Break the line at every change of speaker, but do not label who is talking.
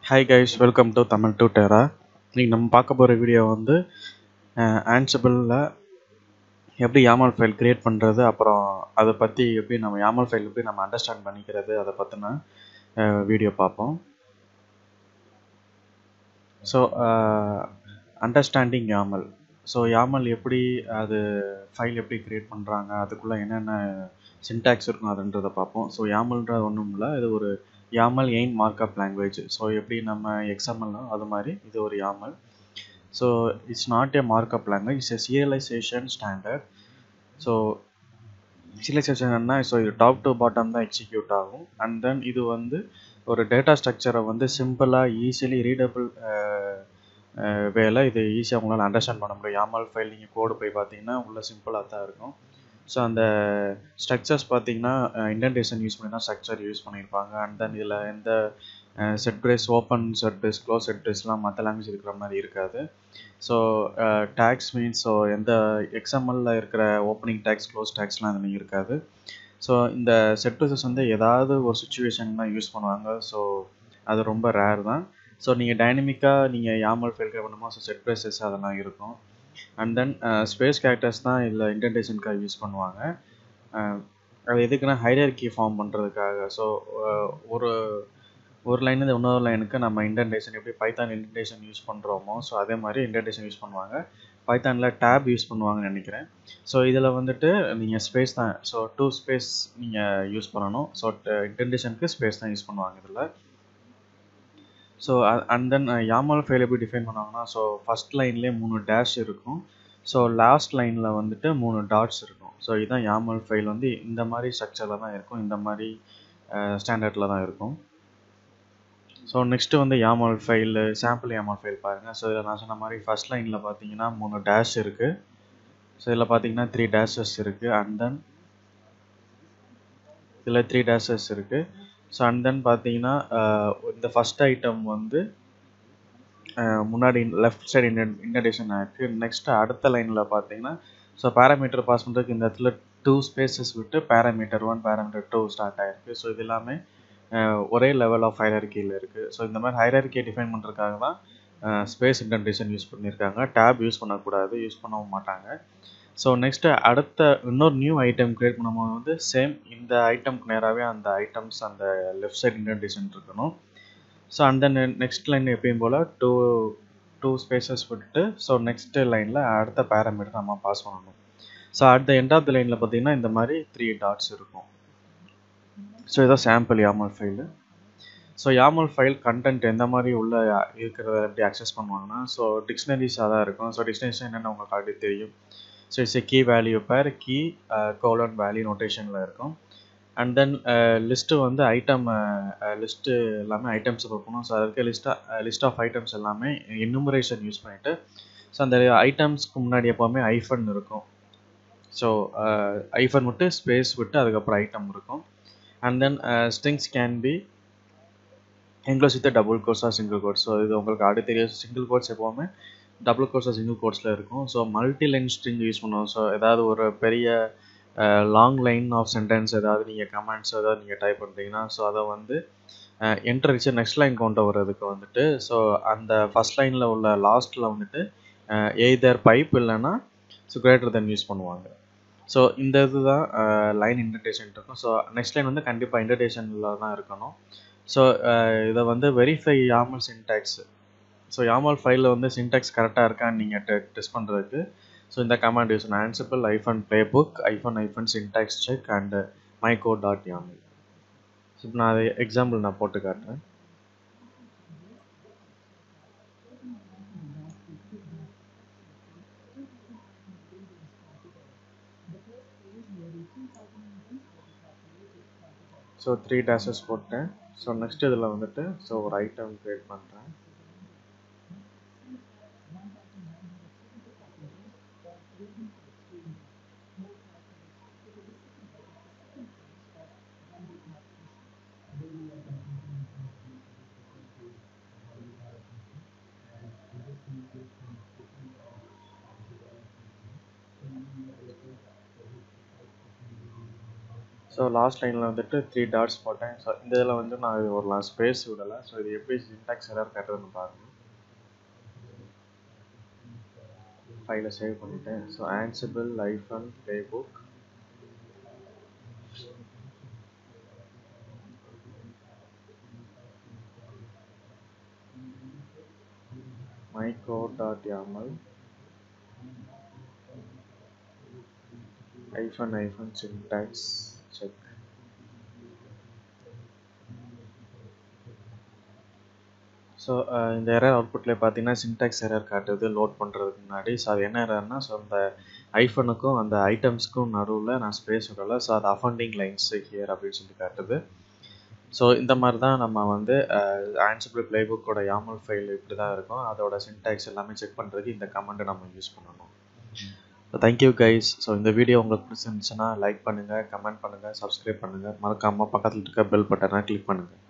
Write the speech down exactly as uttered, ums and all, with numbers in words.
Hi guys, welcome to Tamil Tutera. இன்னைக்கு நம்ம பார்க்க போகிற வீடியோ வந்து ஆன்சிபிளில் எப்படி யாமல் ஃபைல் க்ரியேட் பண்ணுறது, அப்புறம் அதை பற்றி எப்படி நம்ம யாமல் ஃபைல் எப்படி நம்ம அண்டர்ஸ்டாண்ட் பண்ணிக்கிறது, அதை பற்றின வீடியோ பார்ப்போம். So understanding YAML. So YAML எப்படி அது ஃபைல் எப்படி க்ரியேட் பண்ணுறாங்க, அதுக்குள்ளே என்னென்ன சின்டாக்ஸ் இருக்கும் அதுன்றதை பார்ப்போம். ஸோ யாமல்ன்றது ஒன்றும் இல்லை, இது ஒரு YAML ain't markup language. So எப்படி நம்ம எக்ஸ்எம்எல்னோ அது மாதிரி இது ஒரு YAML. So it's not a markup language, it's a serialisation standard. So serialisation என்ன, ஸோ இது டாப் டு பாட்டம் தான் எக்ஸிக்யூட் ஆகும். அண்ட் தென் இது வந்து ஒரு டேட்டா ஸ்ட்ரக்சரை வந்து சிம்பிளாக ஈஸிலி ரீடபிள் வேலை இது ஈஸியாக உங்களால் அண்டர்ஸ்டாண்ட் பண்ண முடியும். யாமல் ஃபைல் நீங்கள் கோடு போய் பார்த்தீங்கன்னா உள்ள சிம்பிளாக தான் இருக்கும். ஸோ அந்த ஸ்ட்ரக்சர்ஸ் பார்த்தீங்கன்னா இண்டென்டேஷன் யூஸ் பண்ணி தான் ஸ்ட்ரக்சர் யூஸ் பண்ணியிருப்பாங்க. அண்ட் தென் இதில் எந்த set brace, open set brace, close set பிரேஸ்லாம் மற்ற லாங்குவேஜ் இருக்கிற மாதிரி இருக்காது. ஸோ டேக்ஸ் மீன்ஸ் ஸோ எந்த எக்ஸ்எம்எல்ல இருக்கிற ஓப்பனிங் டேக்ஸ், க்ளோஸ் டேக்ஸ்லாம் அதில் இருக்காது. ஸோ இந்த செட் பிரேசஸ் வந்து ஏதாவது ஒரு சுச்சுவேஷன் தான் யூஸ் பண்ணுவாங்க. ஸோ அது ரொம்ப ரேர் தான். ஸோ நீங்கள் டைனமிக்காக நீங்கள் யாமல் ஃபைல் கிரியேட் பண்ணுமோ ஸோ செட் பிரேசஸ் அதெல்லாம் இருக்கும். அண்ட் தென் ஸ்பேஸ் கேரக்டர்ஸ் தான் இதில் இன்டென்டேஷனுக்காக யூஸ் பண்ணுவாங்க. அது எதுக்குன்னா ஹையர்கி ஃபார்ம் பண்ணுறதுக்காக. ஸோ ஒரு ஒரு லைன்லேருந்து இன்னொரு லைனுக்கு நம்ம இன்டென்டேஷன் எப்படி பைத்தான் இன்டென்டேஷன் யூஸ் பண்ணுறோமோ ஸோ அதே மாதிரி இன்டென்டேஷன் யூஸ் பண்ணுவாங்க. பைத்தானில் டேப் யூஸ் பண்ணுவாங்கன்னு நினைக்கிறேன். ஸோ இதில் வந்துட்டு நீங்கள் ஸ்பேஸ் தான், ஸோ டூ ஸ்பேஸ் நீங்கள் யூஸ் பண்ணணும். ஸோ இன்டென்டேஷனுக்கு ஸ்பேஸ் தான் யூஸ் பண்ணுவாங்க இதில். So and then YAML file எப்படி டிஃபைன் பண்ணுவாங்கன்னா, ஸோ ஃபஸ்ட் லைன்லேயே மூணு டேஷ் இருக்கும். ஸோ லாஸ்ட் லைனில் வந்துட்டு மூணு டாட்ஸ் இருக்கும். ஸோ இதுதான் யாமல் ஃபைல் வந்து இந்த மாதிரி ஸ்ட்ரக்சரில் தான் இருக்கும், இந்த மாதிரி ஸ்டாண்டர்டில் தான் இருக்கும். ஸோ நெக்ஸ்ட்டு வந்து YAML file, sample YAML file பாருங்கள். ஸோ இதில் நான் சொன்ன மாதிரி ஃபஸ்ட் லைனில் பார்த்தீங்கன்னா மூணு டேஷ் இருக்குது. ஸோ இதில் பார்த்தீங்கன்னா த்ரீ டேஷஸ் இருக்குது. அண்ட் தென் இதில் த்ரீ டேஷஸ் இருக்குது. ஸோ அண்ட் தென் பார்த்தீங்கன்னா இந்த ஃபஸ்ட் ஐட்டம் வந்து முன்னாடி லெஃப்ட் சைடு இன்டென் இன்டென்டேஷன் ஆகிருக்கு. நெக்ஸ்ட்டு அடுத்த லைனில் பார்த்தீங்கன்னா ஸோ பேராமீட்டர் பாஸ் பண்ணுறதுக்கு இந்த இடத்துல டூ ஸ்பேசஸ் விட்டு parameter one, parameter two start ஆகிருக்கு. ஸோ இது எல்லாமே ஒரே லெவல் ஆஃப் ஹைரார்கியில் இருக்குது. ஸோ இந்த மாதிரி ஹைரார்கியை டிஃபைன் பண்ணுறதுக்காக தான் ஸ்பேஸ் இன்டென்டேஷன் யூஸ் பண்ணியிருக்காங்க. டேப் யூஸ் பண்ணக்கூடாது, யூஸ் பண்ணவும் மாட்டாங்க. ஸோ நெக்ஸ்ட்டு அடுத்த இன்னொரு நியூ ஐட்டம் க்ரியேட் பண்ணும்போது வந்து சேம் இந்த ஐட்டம்க்கு நேராகவே அந்த ஐட்டம்ஸ் அந்த லெஃப்ட் சைட் இன்டென்டேஷன் இருக்கணும். ஸோ அந்த நெக்ஸ்ட் லைன் எப்பயும் போல் டூ டூ ஸ்பேசஸ் விட்டு ஸோ நெக்ஸ்ட் லைனில் அடுத்த பேராமீட்டர் நம்ம பாஸ் பண்ணணும். So at the end of the லைனில் பார்த்தீங்கன்னா இந்த மாதிரி த்ரீ டாட்ஸ் இருக்கும். ஸோ இதான் sample YAML file. So YAML file content எந்த மாதிரி உள்ள இருக்கிறத எப்படி அக்சஸ் பண்ணுவாங்கன்னா, ஸோ டிக்ஷனரிஸாக தான் இருக்கும். ஸோ டிக்ஷனரிஸ் என்னென்னு உங்களுக்கு ஆல்ரெடி தெரியும். So it's a key value pair, key colon value நோட்டேஷனில் இருக்கும். அண்ட் தென் லிஸ்ட்டு வந்து ஐட்டம் லிஸ்ட்டு எல்லாமே ஐட்டம்ஸ் கொடுக்கணும். ஸோ அதுக்கு லிஸ்ட்டாக லிஸ்ட் ஆஃப் ஐட்டம்ஸ் எல்லாமே எனுமரேஷன் யூஸ் பண்ணிவிட்டு ஸோ அந்த ஐட்டம்ஸ்க்கு முன்னாடி எப்போவுமே ஐஃபன் இருக்கும். ஸோ ஐஃபன் விட்டு ஸ்பேஸ் விட்டு அதுக்கப்புறம் ஐட்டம் இருக்கும். And then strings can be enclose with double quotes or single quotes. So இது உங்களுக்கு அடுத்த தெரியும். சிங்கிள் கோட்ஸ் எப்போவுமே டபுள் கோட்ஸ் ஆர் சிங்கிள் கோட்ஸில் இருக்கும். So multi line string use பண்ணுவோம். ஸோ ஏதாவது ஒரு பெரிய லாங் லைன் ஆஃப் சென்டென்ஸ் ஏதாவது நீங்கள் கமெண்ட்ஸ் ஏதாவது நீங்கள் டைப் பண்ணுறீங்கன்னா ஸோ அதை வந்து என்டர் அடிச்சு நெக்ஸ்ட் லைன் கொண்டு வர்றதுக்கு வந்துட்டு ஸோ அந்த ஃபஸ்ட் லைனில் உள்ள லாஸ்ட்டில் வந்துட்டு எய்தர் பைப் இல்லைன்னா ஸோ கிரேட்டர் தென் யூஸ் பண்ணுவாங்க. ஸோ இந்த இது தான் லைன் இன்டென்டேஷன் இருக்கும். ஸோ நெக்ஸ்ட் லைன் வந்து கண்டிப்பாக இன்டென்டேஷனில் தான் இருக்கணும். ஸோ இதை வந்து verify YAML syntax. So YAML ஃபைலில் வந்து சின்டாக்ஸ் கரெக்டாக இருக்கான்னு நீங்கள் டெ டெஸ்ட் பண்ணுறதுக்கு ஸோ இந்த கமாண்ட் யூஸ் பண்ண Ansible hyphen playbook hyphen hyphen syntax check and my code dot YAML. So இப்போ நான் அதை எக்ஸாம்பிள் நான் போட்டு காட்டுறேன். ஸோ த்ரீ டேஷஸ் போட்டேன். ஸோ நெக்ஸ்ட் இதில் வந்துட்டு ஸோ ஒரு ஐட்டம் க்ரியேட் பண்ணுறேன். ஸோ லாஸ்ட் லைனில் வந்துட்டு த்ரீ டாட்ஸ் போட்டேன். ஸோ இந்த இதில் வந்து நான் ஒரு நான் ஸ்பேஸ் விடலை. ஸோ இது எப்படி சின்டாக்ஸ் எரர் காட்டுறதுன்னு பாருங்கள். ஃபைலை சேவ் பண்ணிட்டேன். So Ansible hyphen playbook my code dot YAML hyphen hyphen syntax check. So இந்த எரர் அவுட்புட்டில் பார்த்தீங்கன்னா சின்டாக்ஸ் எரர் காட்டுது லோட் பண்ணுறதுக்கு முன்னாடி. ஸோ அது என்ன எரர்னா, ஸோ அந்த ஐஃபனுக்கும் அந்த ஐட்டம்ஸ்க்கும் நடுவில் நான் ஸ்பேஸ் விடலை. ஸோ அது அஃபண்டிங் லைன்ஸ் ஹியர் அப்படின்னு சொல்லி காட்டுது. ஸோ இந்த மாதிரி தான் நம்ம வந்து ஆன்சிபிள் ப்ளேபுக்கோட யாமல் ஃபைல் இப்படி தான் இருக்கும். அதோட சின்டாக்ஸ் எல்லாமே செக் பண்ணுறதுக்கு இந்த கமெண்ட்டை நம்ம யூஸ் பண்ணணும். So thank you guys. ஸோ இந்த வீடியோ உங்களுக்கு பிடிச்சிருந்துச்சுன்னா லைக் பண்ணுங்கள், கமெண்ட் பண்ணுங்கள், சப்ஸ்கிரைப் பண்ணுங்கள். மறக்காமல் பக்கத்தில் இருக்க பெல் பட்டனை கிளிக் பண்ணுங்கள்.